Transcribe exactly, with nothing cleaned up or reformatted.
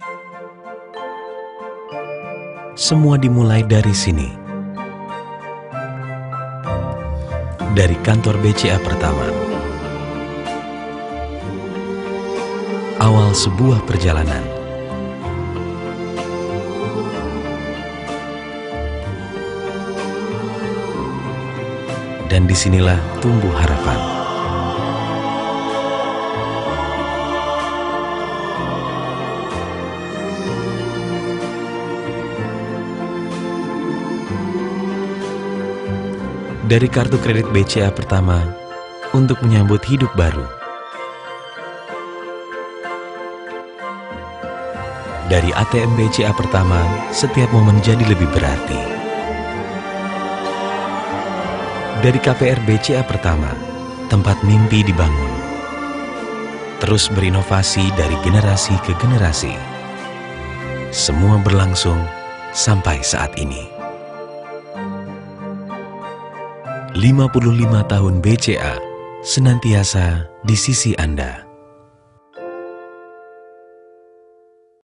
Semua dimulai dari sini. Dari kantor B C A pertama. Awal sebuah perjalanan. Dan disinilah tumbuh harapan. Dari kartu kredit B C A pertama untuk menyambut hidup baru. Dari A T M B C A pertama, setiap momen jadi lebih berarti. Dari K P R B C A pertama, tempat mimpi dibangun. Terus berinovasi dari generasi ke generasi. Semua berlangsung sampai saat ini. lima puluh lima tahun B C A, senantiasa di sisi Anda.